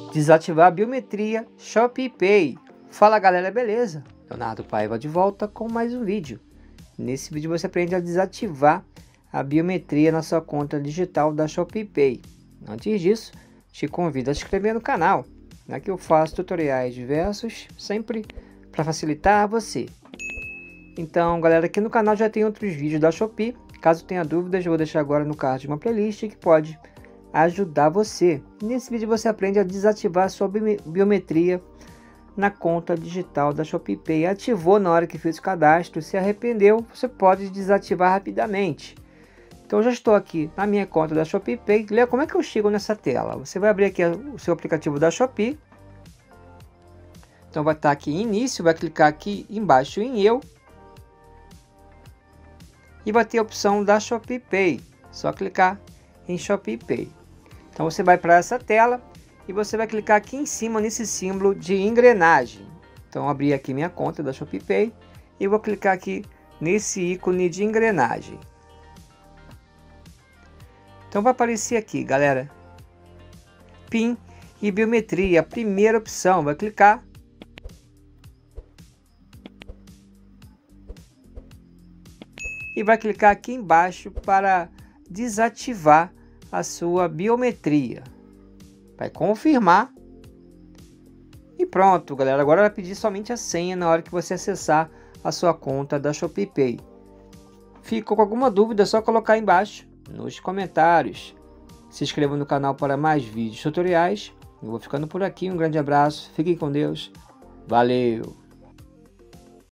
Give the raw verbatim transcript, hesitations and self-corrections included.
Desativar a biometria ShopeePay. Fala galera, beleza? Leonardo Paiva de volta com mais um vídeo. Nesse vídeo você aprende a desativar a biometria na sua conta digital da ShopeePay. Antes disso, te convido a se inscrever no canal. Aqui eu faço tutoriais diversos, sempre para facilitar você. Então galera, aqui no canal já tem outros vídeos da Shopee. Caso tenha dúvidas, eu vou deixar agora no card uma playlist que pode ajudar você. Nesse vídeo você aprende a desativar a sua biometria na conta digital da ShopeePay. Ativou na hora que fez o cadastro, se arrependeu, você pode desativar rapidamente. Então eu já estou aqui na minha conta da ShopeePay. Lê como é que eu chego nessa tela. Você vai abrir aqui o seu aplicativo da Shopee. Então vai estar aqui em início, vai clicar aqui embaixo em eu. E vai ter a opção da ShopeePay. Só clicar em ShopeePay. Então você vai para essa tela e você vai clicar aqui em cima nesse símbolo de engrenagem. Então abri aqui minha conta da ShopeePay e vou clicar aqui nesse ícone de engrenagem. Então vai aparecer aqui, galera, PIN e biometria. A primeira opção, vai clicar. E vai clicar aqui embaixo para desativar a sua biometria. Vai confirmar. E pronto, galera. Agora vai pedir somente a senha na hora que você acessar a sua conta da ShopeePay. Ficou com alguma dúvida? É só colocar aí embaixo nos comentários. Se inscreva no canal para mais vídeos tutoriais. Eu vou ficando por aqui. Um grande abraço. Fiquem com Deus. Valeu!